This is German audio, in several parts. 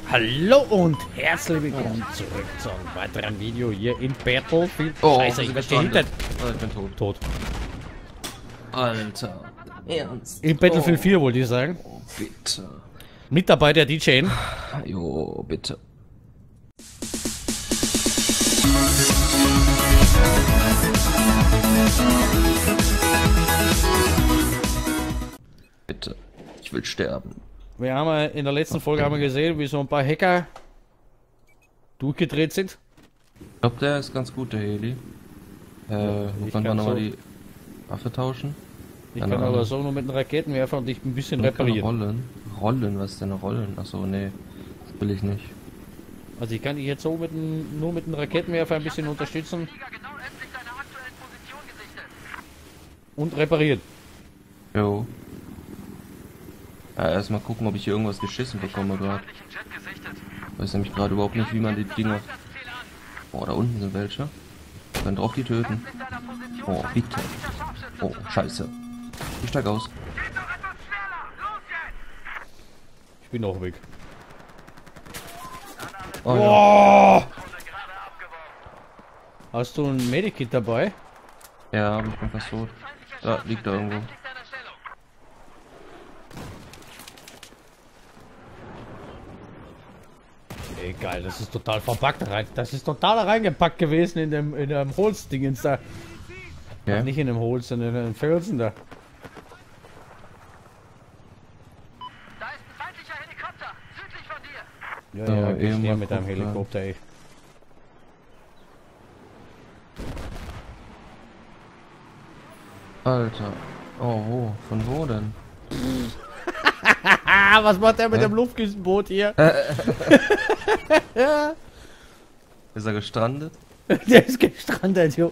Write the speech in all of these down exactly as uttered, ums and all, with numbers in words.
Hallo und herzlich willkommen zurück zu einem weiteren Video hier in Battlefield. Oh, Scheiße, ich werde gehindert. Oh, ich bin tot. Tot. Alter. Ernst? In Battlefield oh. vier wollte ich sagen. Oh, bitte. Mit dabei der D J. Jo, bitte. Bitte. Ich will sterben. Wir haben ja in der letzten Folge haben wir gesehen, wie so ein paar Hacker durchgedreht sind. Ich glaube, der ist ganz gut, der Heli. Äh, wo ich kann kann man nochmal so- die Waffe tauschen? Ich Keine kann aber Ahnung. so nur mit einem Raketenwerfer und dich ein bisschen Man kann reparieren. Rollen. Rollen, was ist denn Rollen? Achso, nee. Das will ich nicht. Also ich kann dich jetzt so mit einem, nur mit einem Raketenwerfer ein bisschen unterstützen und reparieren. Jo. Ja, erstmal gucken, ob ich hier irgendwas geschissen bekomme gerade. Weiß nämlich gerade überhaupt nicht, wie man die Dinger... Oh, da unten sind welche. Dann drauf die töten. Oh, bitte. Oh, scheiße. Ich steig aus. Ich bin auch weg. Oh, ja. Oh! Hast du ein Medikit dabei? Ja, aber ich bin fast tot. Da liegt er irgendwo. Egal, das ist total verpackt rein. Das ist total reingepackt gewesen in dem in dem Holzdingens da. Ja? Nicht in dem Holz, sondern in den Felsen da. Da ist ein feindlicher Helikopter, südlich von dir. Ja, So, ja, ich eben stehe mal mit einem gucken. Helikopter, ey. Alter. Oh, wo? Von wo denn? Ah, was macht der mit Hä? dem Luftküstenboot hier? Ist er gestrandet? Der ist gestrandet, jo.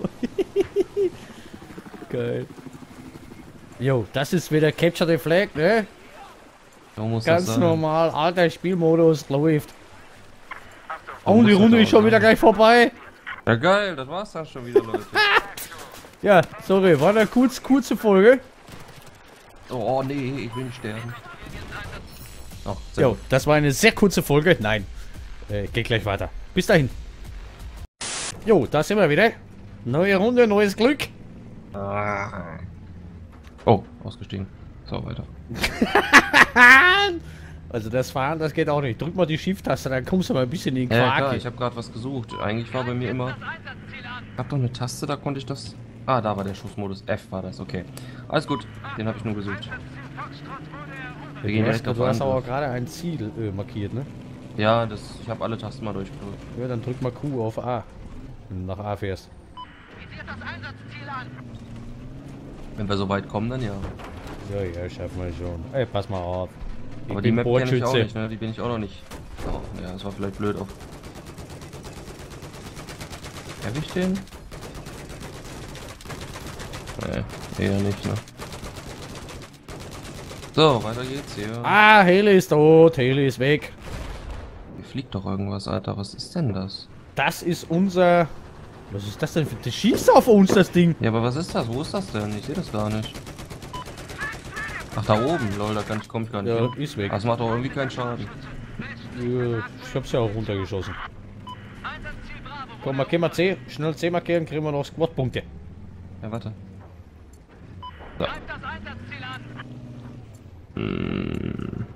Geil. Jo, das ist wieder Capture the Flag, ne? Wo muss das Ganz sein? normal, alter Spielmodus läuft. Wo Oh, die muss das Runde auch ist schon sein? wieder gleich vorbei. Ja geil, das war's dann schon wieder, Leute. Ja, sorry, war eine kurz, kurze Folge. Oh nee, ich will nicht sterben. Oh, sehr Jo, gut. das war eine sehr kurze Folge. Nein, äh, geht gleich weiter. Bis dahin. Jo, da sind wir wieder. Neue Runde, neues Glück. Ah. Oh, ausgestiegen. So, weiter. Also das Fahren, das geht auch nicht. Drück mal die Shift-Taste, dann kommst du mal ein bisschen in den Ja, Quark. klar, ich habe gerade was gesucht. Eigentlich war bei mir immer... Ich hab doch eine Taste, da konnte ich das... Ah, da war der Schussmodus. F war das, okay. Alles gut, den habe ich nur gesucht. Wir gehen du hast, direkt auf du hast aber Angriff. gerade ein Ziel äh, markiert, ne? Ja, das, ich habe alle Tasten mal durchgedrückt. Ja, dann drück mal Q auf A. Wenn du nach A fährst. Visiert das Einsatzziel an. Wenn wir so weit kommen, dann ja. Ja, ja, schaffen wir schon. Ey, pass mal auf. Ich Aber die bin Map kenne ich auch Bordschütze. nicht, ne? Die bin ich auch noch nicht. Oh, ja, das war vielleicht blöd auch. Hab ich den? Nee, eher nicht, ne? So, weiter geht's hier. Ah, Heli ist tot, Heli ist weg. Hier fliegt doch irgendwas, Alter. Was ist denn das? Das ist unser... Was ist das denn für... Das schießt auf uns, das Ding. Ja, aber was ist das? Wo ist das denn? Ich sehe das gar nicht. Ach, da oben. Lol, da kann ich, komm ich gar nicht Ja, hin. ist weg. Das macht doch irgendwie keinen Schaden. Ja, ich hab's ja auch runtergeschossen. Einsatzziel Bravo. Komm, markier mal C. Schnell C markieren, kriegen wir noch Squad-Punkte. Ja, warte. Greift das Einsatzziel an. Hm.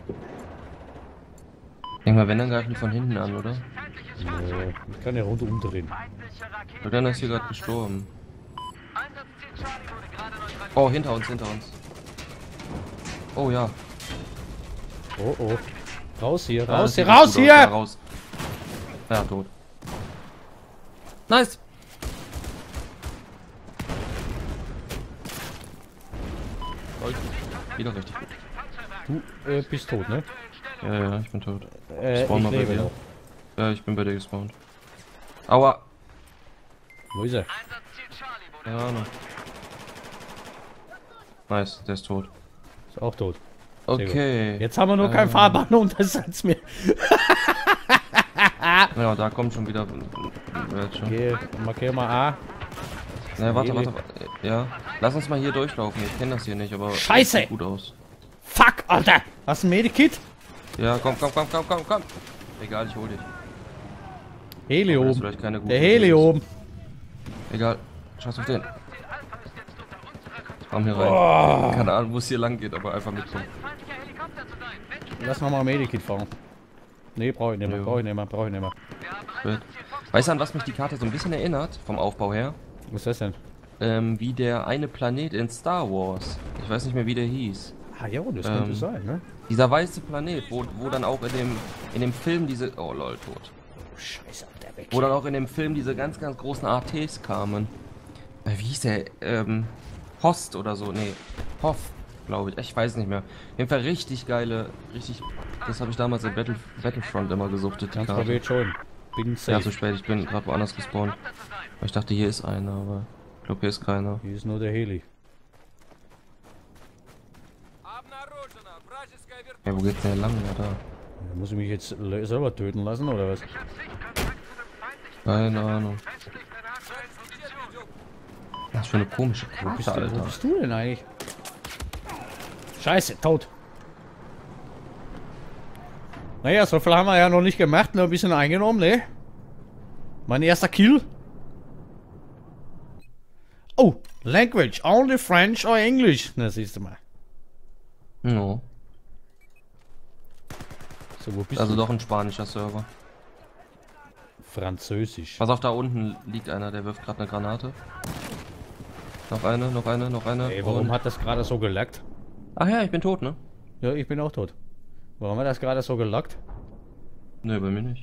Denk mal, wenn, dann greifen die von hinten an, oder? Feindliches Ja, Fahrzeug. ich kann ja rund umdrehen. Feindliche Rakete. Oder dann ist hier gerade gestorben. Einsatzziel Charlie wurde gerade neutralisiert. Oh, hinter uns, hinter uns. Oh ja. Oh, oh. Raus hier, Ja, raus das hier, sieht raus gut aus. Ja, hier! raus. Ja, tot. Nice. Läuft. Wieder richtig gut. Du äh, bist tot, ne? Ja, ja, ich bin tot. Äh, Spawn ich mal bei lebe dir. noch. Ja, ich bin bei dir gespawnt. Aua. Wo ist er? Einsatzziel Charlie wurde Keine Ahnung. Nice, der ist tot. Ist auch tot. Okay. Jetzt haben wir nur Ähm. keinen Fahrbahn-Untersatz mehr. Ja, da kommt schon wieder welche. Okay, markier mal A. Ne, warte, warte, warte. Ja. Lass uns mal hier durchlaufen. Ich kenne das hier nicht, aber Scheiße! sieht gut aus. Fuck, Alter! Hast du ein Medikit? Ja, komm, komm, komm, komm, komm, komm. Egal, ich hol dich. Heli Aber das ist oben. vielleicht keine gute Der Idee Heli ist. oben. Egal. Scheiß auf den. Komm hier rein. Keine Ahnung, wo es hier lang geht, aber einfach mitkommen. Lass nochmal Medikit fahren. Nee, brauche ich nicht mehr, Jo. brauche ich nicht mehr, brauche ich nicht mehr. Gut. Weißt du, an was mich die Karte so ein bisschen erinnert, vom Aufbau her? Was ist das denn? Ähm, wie der eine Planet in Star Wars. Ich weiß nicht mehr, wie der hieß. Ah ja, das Ähm, könnte sein, ne? Dieser weiße Planet, wo, wo dann auch in dem, in dem Film diese... Oh lol, tot. Scheiße, der weg. Wo dann auch in dem Film diese ganz, ganz großen A Ts kamen. Äh, wie hieß der? Ähm, Host oder so. Nee, Hoff, glaube ich. Ich weiß nicht mehr. Auf jeden Fall richtig geile, richtig... Das habe ich damals in Battle, Battlefront immer gesuchtet. die Ganz Karte. probiert schon. Bin safe. Ja, zu spät. Ich bin gerade woanders gespawnt. Aber ich dachte, hier ist einer, aber ich glaube, hier ist keiner. Hier ist nur der Heli. Ja, wo geht's denn lang? Ja, da. Ja, muss ich mich jetzt le- selber töten lassen, oder was? Keine Ahnung. Was für eine komische Wo Karte, bist, du, wo Alter. bist du denn eigentlich? Scheiße, tot. Naja, so viel haben wir ja noch nicht gemacht, nur ein bisschen eingenommen, ne? Mein erster Kill. Oh, Language, only French or English. Na, siehst du mal. No. So, wo bist Also du? doch ein spanischer Server. Französisch. Pass auf, da unten liegt einer, der wirft gerade eine Granate. Noch eine, noch eine, noch eine. Ey, warum Und- hat das gerade so gelackt? Ach ja, ich bin tot, ne? Ja, ich bin auch tot. Warum hat das gerade so gelackt? Ne, bei mir nicht.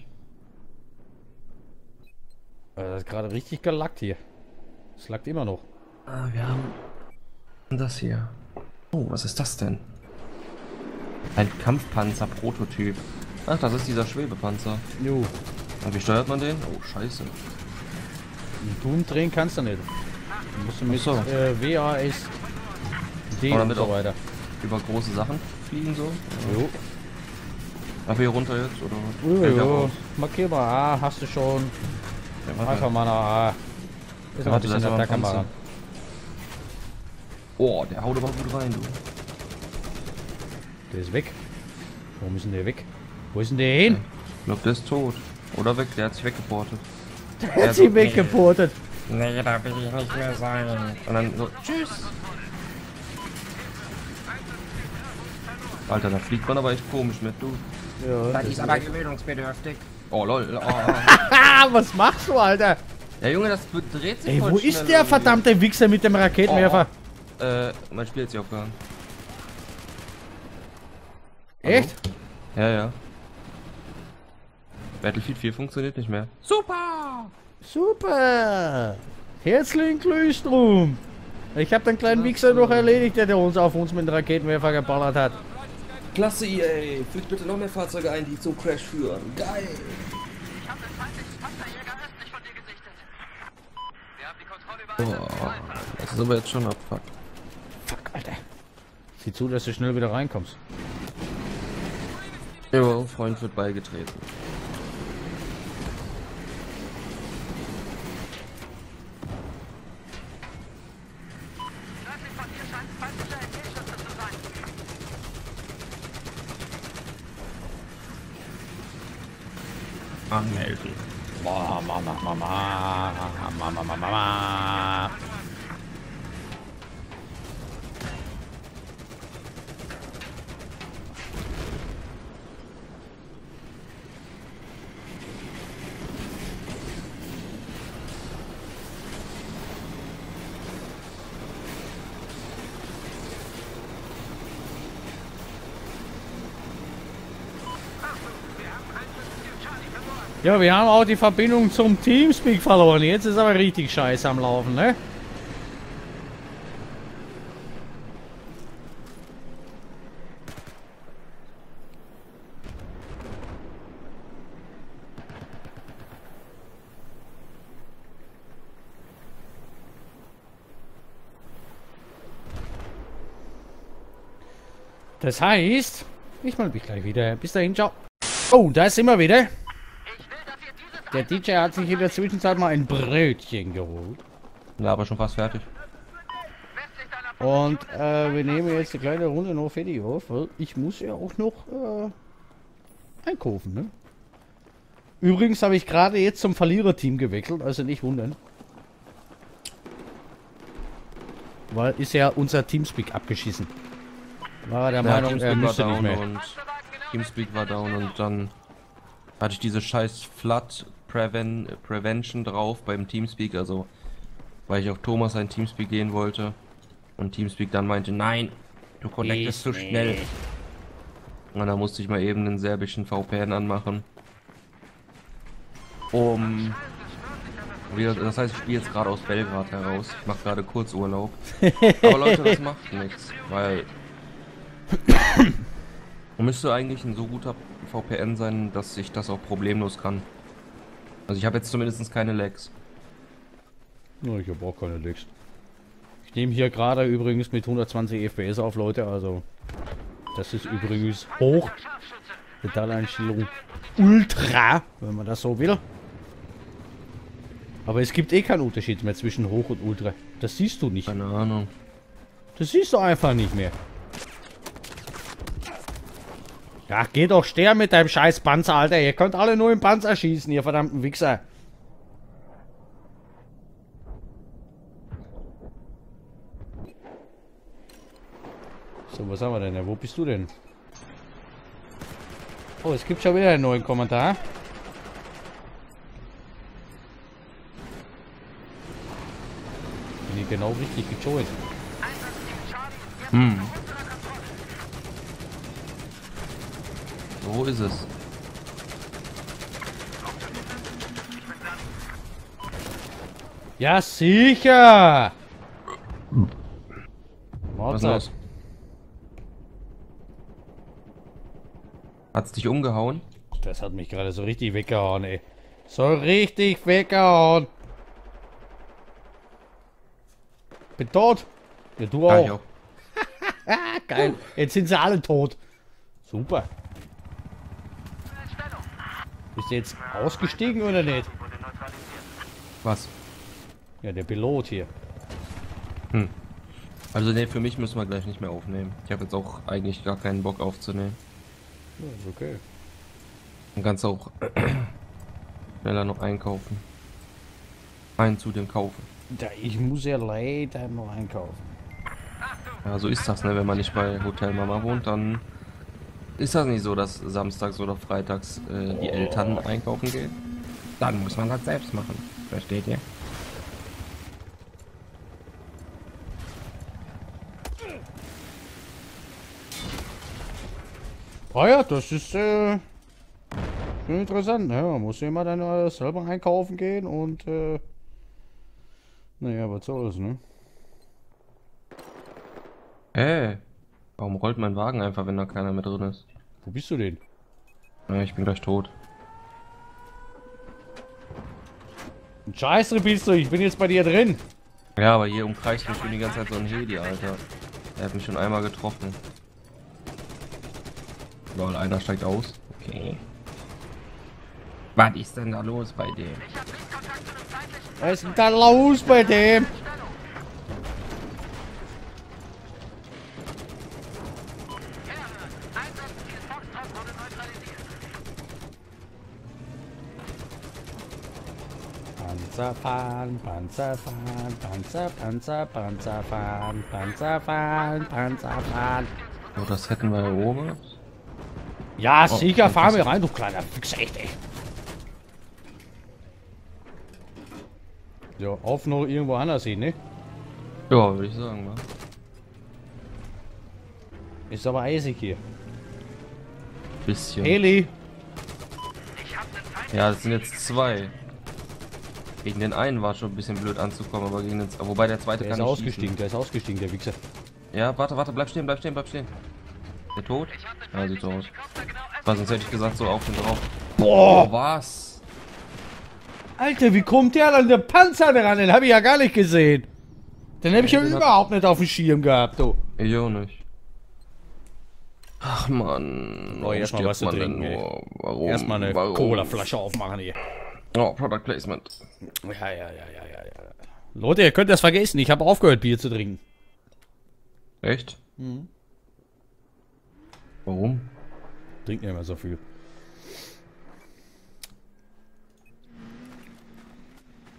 Äh, Das ist gerade richtig gelackt hier. Es lackt immer noch. Ah, wir haben das hier. Oh, was ist das denn? Ein Kampfpanzer-Prototyp. Ach, das ist dieser Schwebepanzer. Jo. Und wie steuert man den? Oh, scheiße. Tun drehen kannst du nicht. Du musst mit Ach so. äh, W A S D Aber und damit so auch weiter. über große Sachen fliegen so. Jo. Ach, hier runter jetzt, oder? Jo, Fällt der jo. raus? Markier mal A, hast du schon. Ja, warte. Einfach mal nach A. Ist noch ein Warte, bisschen da ist auf der aber ein Kamera. Panzer. Oh, der haut aber gut rein, du. Der ist weg. Warum ist denn der weg? Wo ist denn der hin? Ich glaube, der ist tot. Oder weg, der hat sich weggeportet. Der hat sie weggeportet. Nee, da will ich nicht mehr sein. Und dann so, tschüss. Alter, da fliegt man aber echt komisch mit, du. Ja, Das ist aber gewöhnungsbedürftig. Oh, lol. Oh. ah, was machst du, Alter? Ja, Junge, das dreht sich Ey, voll wo schnell ist der irgendwie. verdammte Wichser mit dem Raketenwerfer? Äh, mein Spiel hat sich aufgehört. Echt? Ja, ja. Battlefield vier funktioniert nicht mehr. Super! Super! Herzlichen Glückwunsch! Ich hab den kleinen Wichser noch erledigt, der uns auf uns mit dem Raketenwerfer geballert hat. Klasse, E A. Fügt bitte noch mehr Fahrzeuge ein, die zum Crash führen. Geil. Ich habe den feindlichen Panzerjäger östlich von dir gesichtet. Wir haben die Kontrolle über Boah, das ist aber jetzt schon abfuck. Fuck, Alter. Sieh zu, dass du schnell wieder reinkommst. Jo, Freund wird beigetreten. Nördlich von dir scheint feindlicher L T-Schütze zu sein. Anmelden. Mama, Mama, Mama, Mama, Mama, Mama. Ja, wir haben auch die Verbindung zum Teamspeak verloren. Jetzt ist aber richtig scheiße am Laufen, ne? Das heißt, ich melde mich gleich wieder. Bis dahin, ciao. Oh, da sind wir wieder. Ich will, dass ihr diese Der D J hat sich in der Zwischenzeit mal ein Brötchen geholt. Ja, aber schon fast fertig. westlich deiner Und äh, wir nehmen jetzt eine kleine Runde noch fertig auf, weil ich muss ja auch noch äh, einkaufen, ne? Übrigens habe ich gerade jetzt zum Verliererteam gewechselt, also nicht wundern. Weil ist ja unser Teamspeak abgeschissen. War der Ja, Meinung, er Teamspeak war müsste nicht down mehr. und Teamspeak war down und dann hatte ich diese scheiß Flood Preven Prevention drauf beim Teamspeak, also weil ich auf Thomas ein Teamspeak gehen wollte und Teamspeak dann meinte, nein, du connectest zu schnell. Und dann musste ich mal eben einen serbischen V P N anmachen. Um wieder, das heißt, ich spiele jetzt gerade aus Belgrad heraus. Ich mache gerade Kurzurlaub. Aber Leute, das macht nichts, weil müsste eigentlich ein so guter V P N sein, dass ich das auch problemlos kann. Also ich habe jetzt zumindest keine Lags. No, ich habe auch keine Licks. Ich nehme hier gerade übrigens mit hundertzwanzig F P S auf, Leute, also das ist übrigens hoch. Detaileinstellung Ultra, wenn man das so will. Aber es gibt eh keinen Unterschied mehr zwischen Hoch und Ultra. Das siehst du nicht. Keine Ahnung. Das siehst du einfach nicht mehr. Ja, geh doch sterben mit deinem scheiß Panzer, Alter. Ihr könnt alle nur im Panzer schießen, ihr verdammten Wichser. So, was haben wir denn? Wo bist du denn? Oh, es gibt schon wieder einen neuen Kommentar. Bin ich genau richtig gejoint. Hm. Wo ist es? Ja, sicher! Was ist Mozart. los? Hat's dich umgehauen? Das hat mich gerade so richtig weggehauen, ey. So richtig weggehauen. Bin tot. Ja, du Ah, ich auch. auch. Ah, geil. Jetzt sind sie alle tot. Super. Bist du jetzt ausgestiegen oder nicht? Was? Ja, der Pilot hier. Hm. Also ne, für mich müssen wir gleich nicht mehr aufnehmen. Ich habe jetzt auch eigentlich gar keinen Bock aufzunehmen. Ja, ist okay. Und kannst auch schneller noch einkaufen. Einen zu dem kaufen. Ja, ich muss ja leider noch einkaufen. Ja, so ist das, ne? Wenn man nicht bei Hotel Mama wohnt, dann ist das nicht so, dass samstags oder freitags äh, die Eltern einkaufen gehen. Dann muss man das selbst machen. Versteht ihr? Ah ja, das ist äh, schon interessant. Ja, man muss immer dann äh, selber einkaufen gehen und äh, naja, was soll's, ne? Äh, warum rollt mein Wagen einfach, wenn da keiner mehr drin ist? Wo bist du denn? Ja, ich bin gleich tot. Ein Scheiße bist du, ich bin jetzt bei dir drin. Ja, aber hier umkreist mich schon die ganze Zeit so ein Heli, Alter. Er hat mich schon einmal getroffen. Lol, einer steigt aus. Okay. Was ist denn da los bei dem? Was ist denn da los bei dem? Panzer fahren, Panzer fahren, Panzer, Panzer, Panzer fahren, Panzer fahren, Panzer fahren. Oh, das hätten wir ja oben. Ja, Oh, sicher, fahr das mir ist- rein, du kleiner Fix, echt, ey. So, auf noch irgendwo anders hin, ne? Ja, würde ich sagen, wa? Ist aber eisig hier. Bisschen. Heli! Ja, das sind jetzt zwei. Gegen den einen war schon ein bisschen blöd anzukommen, aber gegen den z- wobei der zweite Der ist kann nicht ausgestiegen, der ist ausgestiegen, der Wichser. schießen. Ja, warte, warte, bleib stehen, bleib stehen, bleib stehen. Der tot? Ja, sieht so aus. Weil sonst hätte ich gesagt, so auf den drauf. Boah! Oh, was? Alter, wie kommt der an der Panzer dran? Den habe ich ja gar nicht gesehen. Den habe ich ja den hat- überhaupt nicht auf dem Schirm gehabt, du. Ich auch nicht. Ach man. Oh, erstmal was zu trinken, ey. Warum? Erstmal eine Warum? Cola-Flasche aufmachen hier. Oh, Product Placement. Ja, ja, ja, ja, ja, ja. Leute, ihr könnt das vergessen. Ich habe aufgehört, Bier zu trinken. Echt? Mhm. Warum? Trink nicht mehr so viel.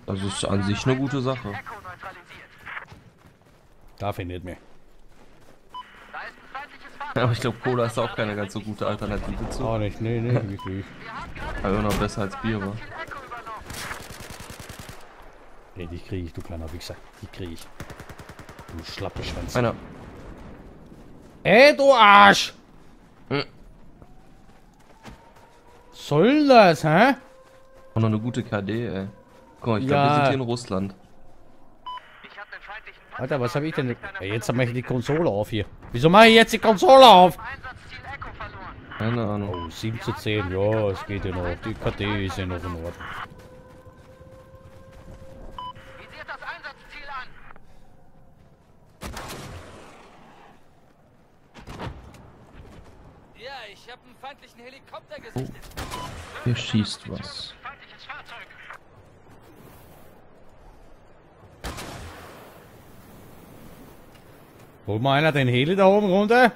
Das ist an sich eine gute Sache. Echo neutralisiert. Da findet mir. Da ist ein feindliches Fahrzeug. Aber ich glaube, Cola ist auch keine ganz so gute Alternative zu. Auch nicht, nee, nee, wirklich. Aber immer noch besser als Bier, wa? Ziel Echo übernommen. Nee, die kriege ich, du kleiner Wichser. Die kriege ich. Du Schlappeschwanz. Einer. Ey, du Arsch! Hm. Soll das, hä? Und noch eine gute K D, ey. Guck mal, ich glaube, Ja. wir sind hier in Russland. Ich hab den feindlichen Panzer. Alter, was habe ich denn? Ey, jetzt mache ich die Konsole auf hier. Wieso mache ich jetzt die Konsole auf? Einsatzziel Echo verloren. Keine Ahnung. Oh, sieben zu zehn, ja, es geht ja noch. Die K D ist ja noch in Ordnung. Visiert das Einsatzziel an. Ja, ich habe einen feindlichen Helikopter gesichtet. Hier schießt was. Feindliches Fahrzeug. Holt mal einer den Heli da oben runter?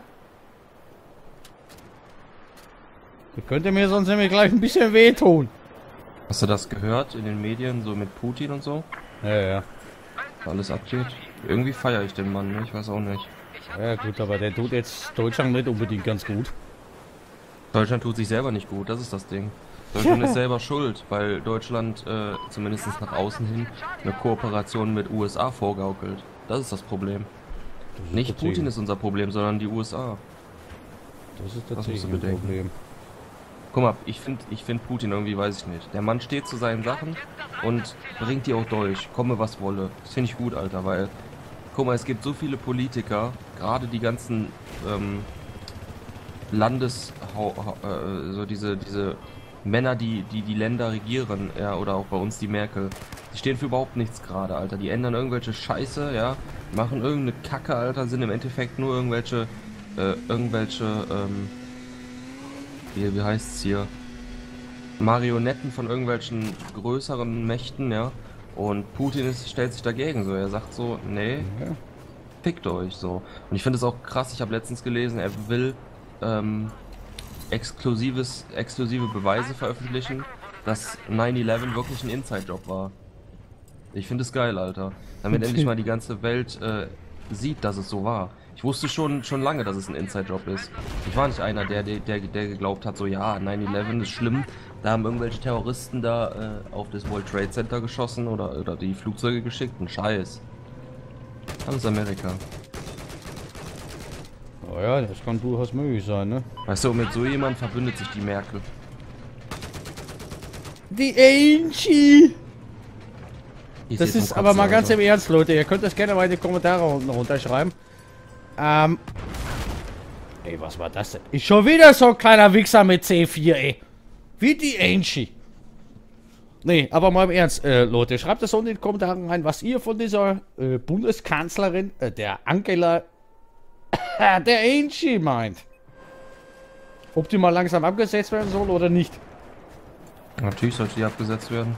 Das könnte mir sonst nämlich gleich ein bisschen wehtun. Hast du das gehört in den Medien, so mit Putin und so? Ja, ja. Alles abgeht. Irgendwie feiere ich den Mann, ne? Ich weiß auch nicht. Ja gut, aber der tut jetzt Deutschland nicht unbedingt ganz gut. Deutschland tut sich selber nicht gut, das ist das Ding. Deutschland ist selber schuld, weil Deutschland äh, zumindest nach außen hin eine Kooperation mit U S A vorgaukelt. Das ist das Problem. Das ist Nicht tatsächlich- Putin ist unser Problem, sondern die U S A. Das ist Das musst tatsächlich du ein bedenken. Problem. Guck mal, ich finde ich find Putin irgendwie, weiß ich nicht. Der Mann steht zu seinen Sachen und bringt die auch durch. Komme was wolle. Das finde ich gut, Alter, weil... Guck mal, es gibt so viele Politiker, gerade die ganzen ähm, Landes... Äh, so diese, diese Männer, die, die die Länder regieren, ja, oder auch bei uns die Merkel. Die stehen für überhaupt nichts gerade, Alter. Die ändern irgendwelche Scheiße, ja, machen irgendeine Kacke, Alter, sind im Endeffekt nur irgendwelche, äh, irgendwelche, ähm, wie, wie heißt's hier? Marionetten von irgendwelchen größeren Mächten, ja. Und Putin ist, stellt sich dagegen so. Er sagt so, nee, Ja. fickt euch so. Und ich finde es auch krass, ich habe letztens gelesen, er will ähm, exklusives, exklusive Beweise veröffentlichen, dass nine eleven wirklich ein Inside-Job war. Ich finde es geil, Alter. Damit endlich mal die ganze Welt äh, sieht, dass es so war. Ich wusste schon schon lange, dass es ein Inside-Job ist. Ich war nicht einer, der, der, der, der geglaubt hat, so ja, nine eleven ist schlimm. Da haben irgendwelche Terroristen da äh, auf das World Trade Center geschossen oder, oder die Flugzeuge geschickt. Ein Scheiß. Alles Amerika. Oh ja, das kann durchaus möglich sein, ne? Weißt du, mit so jemand verbündet sich die Merkel. Die Angie! Die Das jetzt ist am aber Kotzen, mal ganz Alter. im Ernst, Leute. Ihr könnt das gerne mal in die Kommentare unten runterschreiben. Ähm. Ey, was war das denn? Ist schon wieder so ein kleiner Wichser mit C vier, ey. Wie die Angie. Nee, aber mal im Ernst, äh, Leute. Schreibt das unten in die Kommentare rein, was ihr von dieser äh, Bundeskanzlerin, äh, der Angela, der Angie meint. Ob die mal langsam abgesetzt werden soll oder nicht. Natürlich sollte die abgesetzt werden.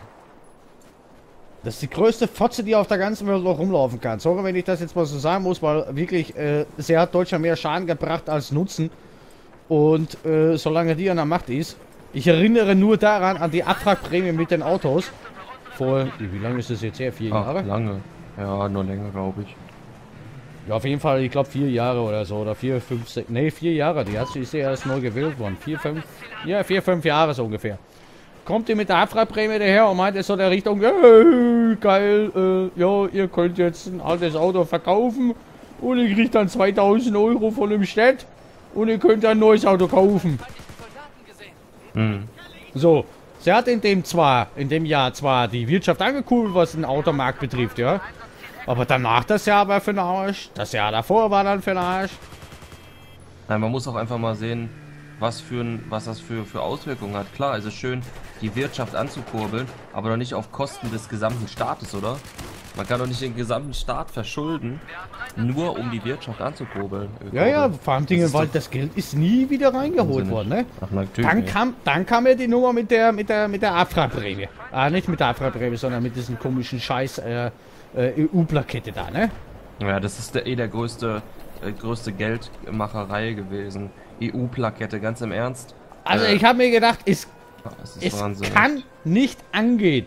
Das ist die größte Fotze, die auf der ganzen Welt noch rumlaufen kann. Sorry, wenn ich das jetzt mal so sagen muss, weil wirklich, äh, sie hat Deutschland mehr Schaden gebracht als Nutzen. Und äh, solange die an der Macht ist, ich erinnere nur daran, an die Abwrackprämie mit den Autos. Vor, wie lange ist das jetzt her? Vier Ach, Jahre? lange. Ja, nur länger, glaube ich. Ja, auf jeden Fall, ich glaube vier Jahre oder so. Oder vier, fünf, sechs, nee, vier Jahre. Die hat, ist ja erst neu gewählt worden. Vier, fünf, ja, vier, fünf Jahre so ungefähr. Kommt ihr mit der Abwrackprämie daher und meint es so der Richtung, hey, geil, äh, ja, ihr könnt jetzt ein altes Auto verkaufen und ihr kriegt dann zweitausend Euro von dem Stadt und ihr könnt ein neues Auto kaufen. Hm. So, sie hat in dem zwar, in dem Jahr zwar die Wirtschaft angekurbelt, was den Automarkt betrifft, ja, aber danach das Jahr war für den Arsch, das Jahr davor war dann für den Arsch. Nein, man muss auch einfach mal sehen, was für ein, was das für, für Auswirkungen hat. Klar, es ist schön, die Wirtschaft anzukurbeln, aber doch nicht auf Kosten des gesamten Staates, oder? Man kann doch nicht den gesamten Staat verschulden, nur um die Wirtschaft anzukurbeln. Ja, ja, vor allem Dingen, ist weil doch das Geld ist nie wieder reingeholt unsinnig. worden, ne? Ach, natürlich Dann nicht. kam, dann kam ja die Nummer mit der, mit der, mit der Abwrackprämie. Ah, nicht mit der Abwrackprämie, sondern mit diesem komischen Scheiß äh, äh, E U-Plakette da, ne? Ja, das ist der, eh der größte, äh, größte Geldmacherei gewesen. E U-Plakette, ganz im Ernst. Also Äh, ich habe mir gedacht, es, Das ist es Wahnsinn. kann nicht angehen.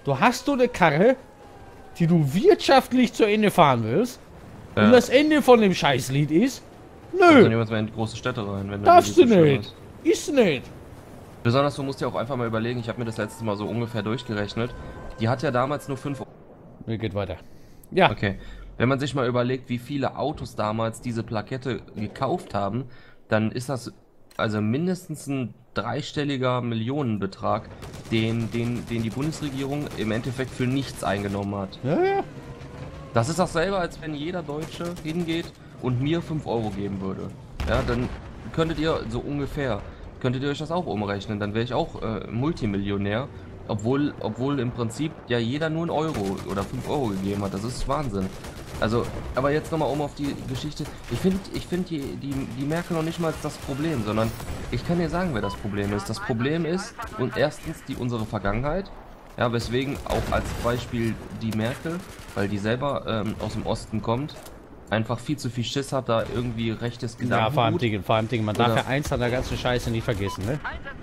Du hast du eine Karre, die du wirtschaftlich zu Ende fahren willst. Ja. Und das Ende von dem Scheißlied ist, Dann nö, nehmen wir mal in die große Städte rein. Wenn darfst du die so schön nicht. ist. Ist nicht. Besonders, du musst ja auch einfach mal überlegen, ich habe mir das letzte Mal so ungefähr durchgerechnet. Die hat ja damals nur fünf. Mir geht weiter. Ja. Okay. Wenn man sich mal überlegt, wie viele Autos damals diese Plakette gekauft haben, dann ist das also mindestens ein dreistelliger Millionenbetrag, den, den, den die Bundesregierung im Endeffekt für nichts eingenommen hat. Ja, ja. Das ist dasselbe, als wenn jeder Deutsche hingeht und mir fünf Euro geben würde. Ja, dann könntet ihr so ungefähr, könntet ihr euch das auch umrechnen, dann wäre ich auch äh, Multimillionär, obwohl, obwohl im Prinzip ja jeder nur einen Euro oder fünf Euro gegeben hat. Das ist Wahnsinn. Also, aber jetzt nochmal um auf die Geschichte. Ich finde ich find die, die, die Merkel noch nicht mal das Problem, sondern ich kann dir sagen, wer das Problem ist. Das Problem ist, und erstens die unsere Vergangenheit, ja, weswegen auch als Beispiel die Merkel, weil die selber ähm, aus dem Osten kommt, einfach viel zu viel Schiss hat, da irgendwie rechtes Gedankengut. Ja, vor allem Dinge, vor allem Dinge. Man darf Oder- ja eins an der ganzen Scheiße nicht vergessen, ne?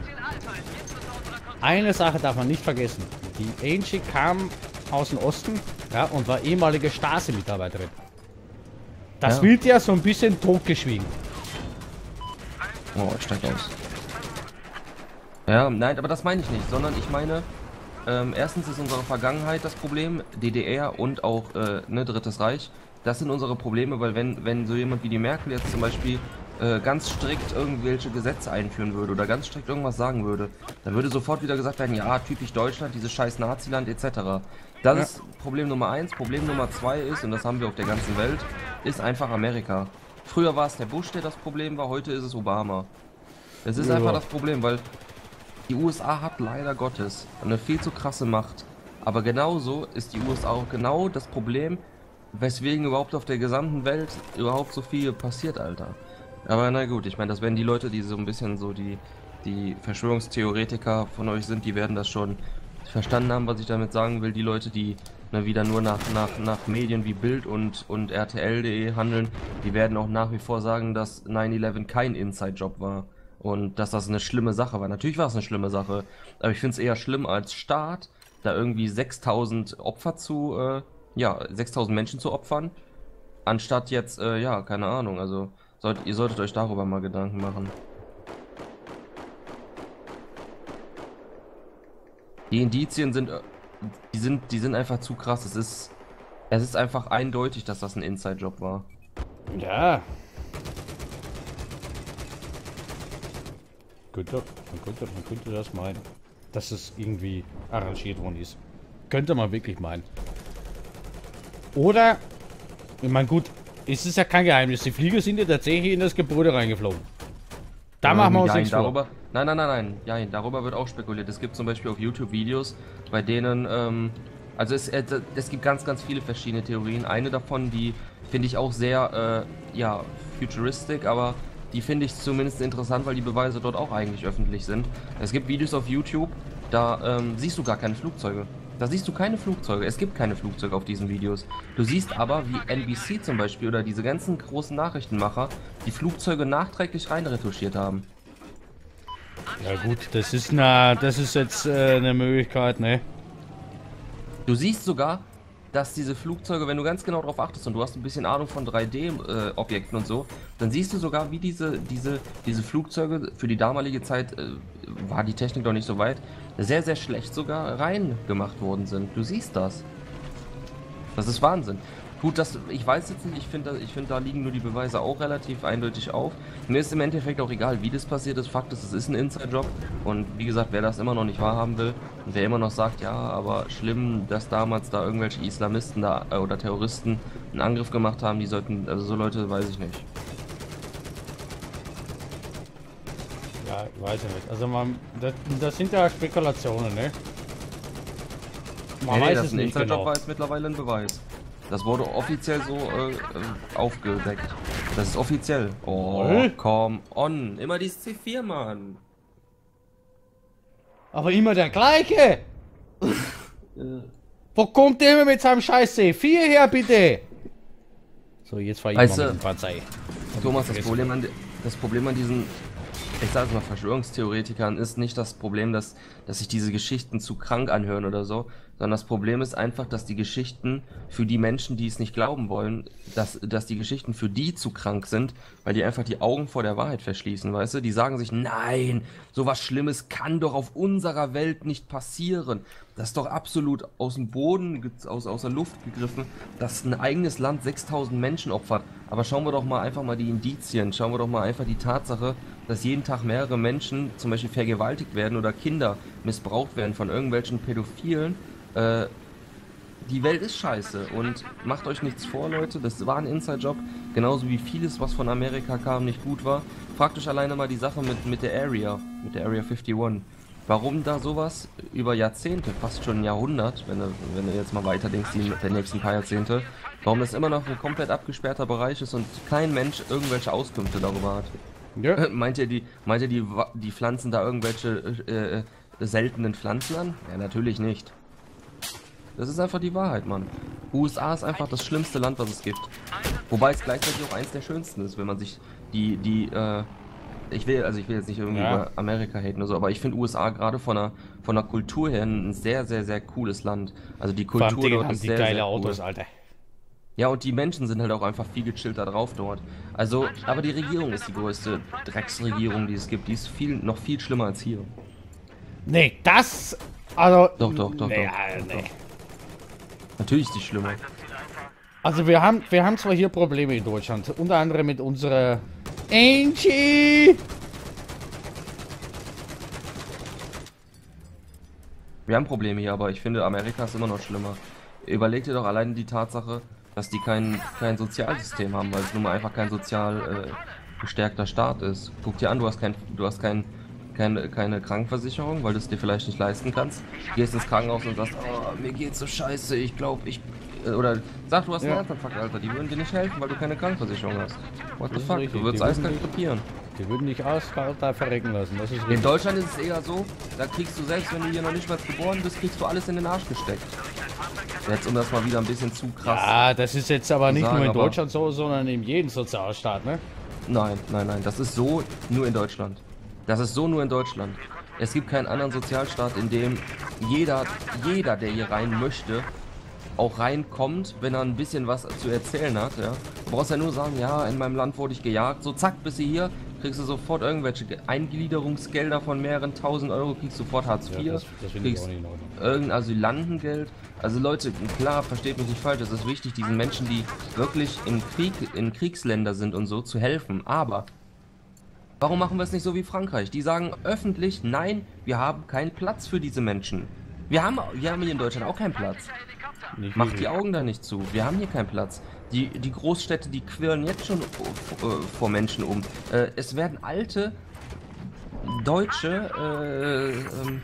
Eine Sache darf man nicht vergessen. Die Angie kam aus dem Osten, ja, und war ehemalige Stasi-Mitarbeiterin. Das Ja. wird ja so ein bisschen totgeschwiegen. Oh, ich steig aus. Ja, nein, aber das meine ich nicht, sondern ich meine, ähm, erstens ist unsere Vergangenheit das Problem, D D R und auch, äh, ne, Drittes Reich. Das sind unsere Probleme, weil wenn, wenn so jemand wie die Merkel jetzt zum Beispiel äh, ganz strikt irgendwelche Gesetze einführen würde oder ganz strikt irgendwas sagen würde, dann würde sofort wieder gesagt werden, ja, typisch Deutschland, dieses scheiß Naziland et cetera. Das Ja. ist Problem Nummer eins. Problem Nummer zwei ist, und das haben wir auf der ganzen Welt, ist einfach Amerika. Früher war es der Bush, der das Problem war, heute ist es Obama. Es ist Ja. einfach das Problem, weil die U S A hat leider Gottes eine viel zu krasse Macht. Aber genauso ist die U S A auch genau das Problem, weswegen überhaupt auf der gesamten Welt überhaupt so viel passiert, Alter. Aber na gut, ich meine, das werden die Leute, die so ein bisschen so die, die Verschwörungstheoretiker von euch sind, die werden das schon verstanden haben, was ich damit sagen will. Die Leute, die ne, wieder nur nach, nach, nach Medien wie Bild und, und R T L punkt de handeln, die werden auch nach wie vor sagen, dass neun elf kein Inside-Job war. Und dass das eine schlimme Sache war. Natürlich war es eine schlimme Sache, aber ich finde es eher schlimm als Staat, da irgendwie sechstausend Opfer zu, äh, ja, sechstausend Menschen zu opfern, anstatt jetzt, äh, ja, keine Ahnung, also sollt, ihr solltet euch darüber mal Gedanken machen. Die Indizien sind, äh, die sind, die sind einfach zu krass. Es ist, es ist einfach eindeutig, dass das ein Inside-Job war. Ja. Könnte, man, könnte, man könnte das meinen, dass es irgendwie arrangiert worden ist. Könnte man wirklich meinen. Oder, ich meine gut, es ist ja kein Geheimnis, die Flieger sind ja tatsächlich in das Gebäude reingeflogen. Da machen wir uns Jein, nichts vor. darüber, Nein, nein, nein, nein, ja, darüber wird auch spekuliert. Es gibt zum Beispiel auf YouTube Videos, bei denen, ähm, also es, äh, es gibt ganz, ganz viele verschiedene Theorien. Eine davon, die finde ich auch sehr, äh, ja, futuristic, aber die finde ich zumindest interessant, weil die Beweise dort auch eigentlich öffentlich sind. Es gibt Videos auf YouTube, da ähm, siehst du gar keine Flugzeuge. Da siehst du keine Flugzeuge. Es gibt keine Flugzeuge auf diesen Videos. Du siehst aber, wie N B C zum Beispiel oder diese ganzen großen Nachrichtenmacher die Flugzeuge nachträglich reinretuschiert haben. Ja gut, das ist na, das ist jetzt äh, eine Möglichkeit, ne? Du siehst sogar, dass diese Flugzeuge, wenn du ganz genau darauf achtest und du hast ein bisschen Ahnung von drei D-Objekten und so, dann siehst du sogar, wie diese, diese, diese Flugzeuge für die damalige Zeit, äh, war die Technik doch nicht so weit, sehr, sehr schlecht sogar rein gemacht worden sind. Du siehst das. Das ist Wahnsinn. Gut, das, ich weiß jetzt nicht, ich finde, ich finde, da liegen nur die Beweise auch relativ eindeutig auf. Mir ist im Endeffekt auch egal, wie das passiert ist. Fakt ist, es ist ein Inside-Job. Und wie gesagt, wer das immer noch nicht wahrhaben will und wer immer noch sagt, ja, aber schlimm, dass damals da irgendwelche Islamisten da äh, oder Terroristen einen Angriff gemacht haben, die sollten, also so Leute, weiß ich nicht. Ja, weiß ich nicht. Also man, das, das sind ja Spekulationen, ne? Man Nee, nee, weiß dass es ein nicht Inside-Job genau. war, ist mittlerweile ein Beweis. Das wurde offiziell so äh, äh, aufgedeckt. Das ist offiziell. Oh, Jawohl. come on. Immer dieses C vier, Mann. Aber immer der gleiche! Wo kommt der immer mit seinem scheiß C vier her, bitte? So, jetzt fahr ich Weißt mal du, mit dem Panzer. Thomas, das Problem, an, das Problem an diesen ich sage mal, Verschwörungstheoretikern ist nicht das Problem, dass, dass sich diese Geschichten zu krank anhören oder so, sondern das Problem ist einfach, dass die Geschichten für die Menschen, die es nicht glauben wollen, dass, dass die Geschichten für die zu krank sind, weil die einfach die Augen vor der Wahrheit verschließen, weißt du? Die sagen sich, nein, sowas Schlimmes kann doch auf unserer Welt nicht passieren. Das ist doch absolut aus dem Boden, aus, aus der Luft gegriffen, dass ein eigenes Land sechstausend Menschen opfert. Aber schauen wir doch mal einfach mal die Indizien, schauen wir doch mal einfach die Tatsache, dass jeden Tag mehrere Menschen zum Beispiel vergewaltigt werden oder Kinder missbraucht werden von irgendwelchen Pädophilen. Äh, die Welt ist scheiße und macht euch nichts vor, Leute, das war ein Inside-Job, genauso wie vieles, was von Amerika kam, nicht gut war. Fragt euch alleine mal die Sache mit, mit der Area, mit der Area einundfünfzig. Warum da sowas über Jahrzehnte, fast schon ein Jahrhundert, wenn du, wenn du jetzt mal weiterdenkst, die, die nächsten paar Jahrzehnte, warum das immer noch ein komplett abgesperrter Bereich ist und kein Mensch irgendwelche Auskünfte darüber hat. Ja. Meint ihr, die, meint ihr die, die pflanzen da irgendwelche äh, seltenen Pflanzen an? Ja, natürlich nicht. Das ist einfach die Wahrheit, Mann. U S A ist einfach das schlimmste Land, was es gibt. Wobei es gleichzeitig auch eins der schönsten ist, wenn man sich die, die, äh, ich will, also ich will jetzt nicht irgendwie ja. über Amerika haten oder so, aber ich finde U S A gerade von der, von der Kultur her ein sehr, sehr, sehr cooles Land. Also die Kultur dort ist sehr, sehr cool. Autos, Alter. Ja, und die Menschen sind halt auch einfach viel gechillter drauf dort. Also, aber die Regierung ist die größte Drecksregierung, die es gibt. Die ist viel, noch viel schlimmer als hier. Nee, das, also... Doch, doch, doch, nee, doch, nee. doch. Natürlich ist die schlimmer. Also wir haben, wir haben zwar hier Probleme in Deutschland, unter anderem mit unserer Angie. Wir haben Probleme hier, aber ich finde, Amerika ist immer noch schlimmer. Überleg dir doch allein die Tatsache, dass die kein, kein Sozialsystem haben, weil es nun mal einfach kein sozial äh, gestärkter Staat ist. Guck dir an, du hast kein, du hast kein, keine, keine Krankenversicherung, weil du es dir vielleicht nicht leisten kannst. Gehst ins Krankenhaus und sagst, oh, mir geht's so scheiße, ich glaube, ich... Oder sag, du hast einen ja. Herzinfarkt, Alter, die würden dir nicht helfen, weil du keine Krankenversicherung hast. What the fuck, du würdest eiskalt krepieren. Die würden dich eiskalt da verrecken lassen, das ist richtig. In Deutschland ist es eher so, da kriegst du selbst, wenn du hier noch nicht mal geboren bist, kriegst du alles in den Arsch gesteckt. Jetzt, um das mal wieder ein bisschen zu krass Ja, das ist jetzt aber nicht sagen, nur in Deutschland so, sondern in jedem Sozialstaat, ne? Nein, nein, nein, das ist so nur in Deutschland. Das ist so nur in Deutschland. Es gibt keinen anderen Sozialstaat, in dem jeder, jeder, der hier rein möchte, auch reinkommt, wenn er ein bisschen was zu erzählen hat, ja. Du brauchst ja nur sagen, ja, in meinem Land wurde ich gejagt, so zack, bist du hier, kriegst du sofort irgendwelche Eingliederungsgelder von mehreren tausend Euro, kriegst sofort Hartz vier, ja, das, das kriegst irgendein Asylantengeld. Also Leute, klar, versteht mich nicht falsch, es ist wichtig, diesen Menschen, die wirklich im Krieg, in Kriegsländer sind und so, zu helfen, aber warum machen wir es nicht so wie Frankreich? Die sagen öffentlich, nein, wir haben keinen Platz für diese Menschen. Wir haben, wir haben hier in Deutschland auch keinen Platz. Nicht Macht die Augen da nicht zu. Wir haben hier keinen Platz. Die, die Großstädte, die quirlen jetzt schon äh, vor Menschen um. Äh, es werden alte Deutsche, äh, ähm,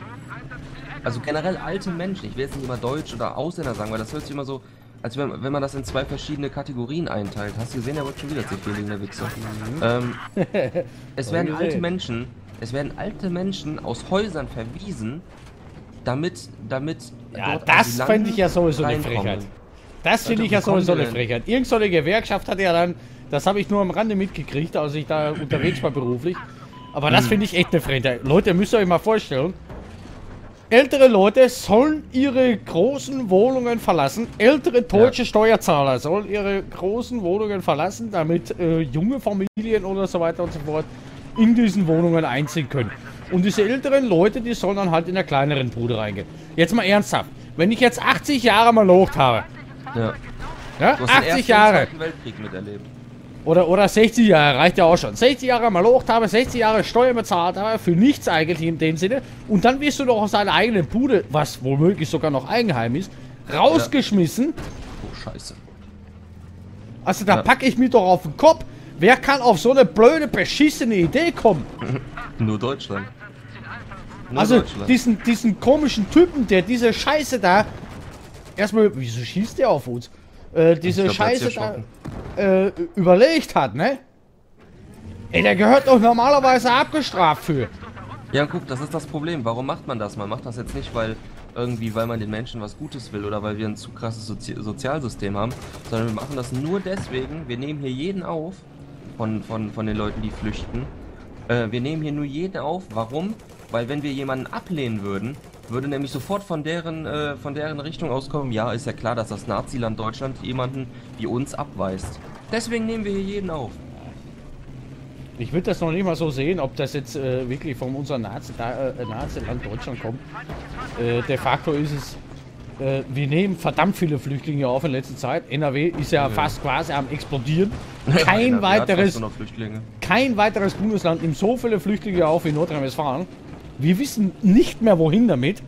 also generell alte Menschen, ich will jetzt nicht immer Deutsch oder Ausländer sagen, weil das hört sich immer so, als wenn, wenn man das in zwei verschiedene Kategorien einteilt. Hast du gesehen, der wird schon wieder zu viel wegen der Wichser. Mhm. Ähm, es werden alte Menschen, es werden alte Menschen aus Häusern verwiesen, damit, damit ja, das fände ich ja sowieso eine Frechheit. Das finde ich ja sowieso eine Frechheit. Irgend so eine Gewerkschaft hat ja dann, das habe ich nur am Rande mitgekriegt, als ich da unterwegs war beruflich. Aber das finde ich echt eine Frechheit. Leute, müsst ihr euch mal vorstellen, ältere Leute sollen ihre großen Wohnungen verlassen. Ältere deutsche ja. Steuerzahler sollen ihre großen Wohnungen verlassen, damit äh, junge Familien oder so weiter und so fort in diesen Wohnungen einziehen können. Und diese älteren Leute, die sollen dann halt in der kleineren Bude reingehen. Jetzt mal ernsthaft. Wenn ich jetzt achtzig Jahre mal locht habe. Ja. Ja, du hast achtzig Jahre. Den Weltkrieg miterlebt. Oder, oder sechzig Jahre, reicht ja auch schon. sechzig Jahre mal locht habe, sechzig Jahre Steuern bezahlt habe, für nichts eigentlich in dem Sinne. Und dann wirst du doch aus deiner eigenen Bude, was womöglich sogar noch Eigenheim ist, rausgeschmissen. Ja. Oh, scheiße. Also da ja. packe ich mir doch auf den Kopf. Wer kann auf so eine blöde, beschissene Idee kommen? Nur Deutschland. Nur also Deutschland. Diesen, diesen komischen Typen, der diese Scheiße da... Erstmal, wieso schießt der auf uns? Äh, diese glaub, Scheiße da äh, überlegt hat, ne? Ey, der gehört doch normalerweise abgestraft für. Ja, guck, das ist das Problem. Warum macht man das? Man macht das jetzt nicht, weil irgendwie, weil man den Menschen was Gutes will oder weil wir ein zu krasses Sozi Sozialsystem haben, sondern wir machen das nur deswegen, wir nehmen hier jeden auf von, von, von den Leuten, die flüchten. Äh, wir nehmen hier nur jeden auf. Warum? Weil wenn wir jemanden ablehnen würden, würde nämlich sofort von deren, äh, von deren Richtung auskommen, ja, ist ja klar, dass das Naziland Deutschland jemanden wie uns abweist. Deswegen nehmen wir hier jeden auf. Ich würde das noch nicht mal so sehen, ob das jetzt äh, wirklich von unserem Nazi, da, äh, Naziland Deutschland kommt. Äh, de facto ist es, äh, wir nehmen verdammt viele Flüchtlinge auf in letzter Zeit. N R W ist ja, ja. fast quasi am explodieren. Kein ja, weiteres, noch Flüchtlinge. kein weiteres Bundesland nimmt so viele Flüchtlinge auf wie Nordrhein-Westfalen. Wir wissen nicht mehr wohin damit.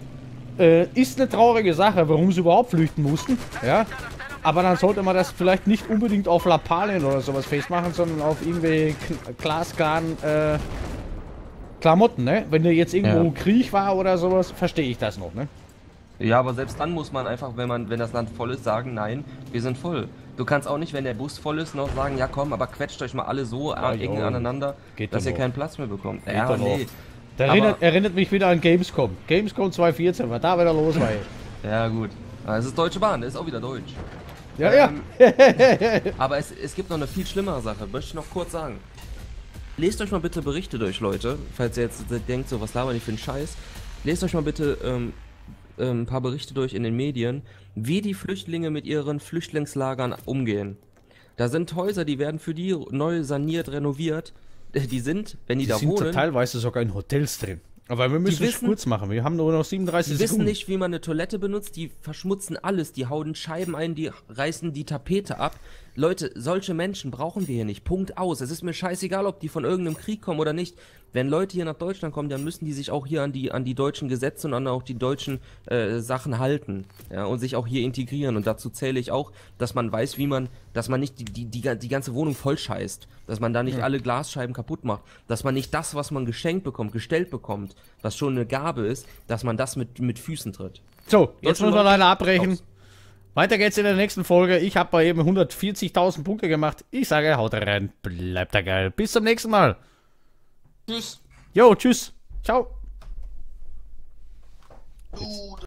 Äh, ist eine traurige Sache, warum sie überhaupt flüchten mussten. Ja. Aber dann sollte man das vielleicht nicht unbedingt auf Lappalien oder sowas festmachen, sondern auf irgendwie glasklaren äh, Klamotten, ne? Wenn der jetzt irgendwo Ja. Krieg war oder sowas, verstehe ich das noch, ne? Ja, aber selbst dann muss man einfach, wenn man, wenn das Land voll ist, sagen, nein, wir sind voll. Du kannst auch nicht, wenn der Bus voll ist, noch sagen, ja komm, aber quetscht euch mal alle so Ja, eng jo. aneinander, Geht dass doch ihr noch. keinen Platz mehr bekommt. Geht Ja, doch noch. nee. Das Aber- erinnert, erinnert mich wieder an Gamescom. Gamescom zwanzig vierzehn, was da wieder los war. ey. Ja, gut. Aber es ist Deutsche Bahn, das ist auch wieder deutsch. Ja, ja. Ähm, aber es, es gibt noch eine viel schlimmere Sache, möchte ich noch kurz sagen. Lest euch mal bitte Berichte durch, Leute, falls ihr jetzt denkt, so was labern die für einen Scheiß. Lest euch mal bitte ähm, ähm, ein paar Berichte durch in den Medien, wie die Flüchtlinge mit ihren Flüchtlingslagern umgehen. Da sind Häuser, die werden für die neu saniert, renoviert. Die sind, wenn die, Die da sind wohnen, teilweise sogar in Hotels drin. Aber wir müssen es wissen- kurz machen. Wir haben nur noch siebenunddreißig die wissen Sekunden. nicht, wie man eine Toilette benutzt, die verschmutzen alles, die hauen Scheiben ein, die reißen die Tapete ab. Leute, solche Menschen brauchen wir hier nicht. Punkt aus. Es ist mir scheißegal, ob die von irgendeinem Krieg kommen oder nicht. Wenn Leute hier nach Deutschland kommen, dann müssen die sich auch hier an die, an die deutschen Gesetze und an auch die deutschen äh, Sachen halten. Ja, und sich auch hier integrieren. Und dazu zähle ich auch, dass man weiß, wie man, dass man nicht die, die, die, die ganze Wohnung voll scheißt. Dass man da nicht Ja. alle Glasscheiben kaputt macht. Dass man nicht das, was man geschenkt bekommt, gestellt bekommt, was schon eine Gabe ist, dass man das mit, mit Füßen tritt. So, jetzt Deutsche müssen wir Leute- leider abbrechen. Aus. Weiter geht's in der nächsten Folge. Ich habe bei eben hundertvierzigtausend Punkte gemacht. Ich sage, haut rein, bleibt da geil. Bis zum nächsten Mal. Tschüss. Jo, tschüss. Ciao.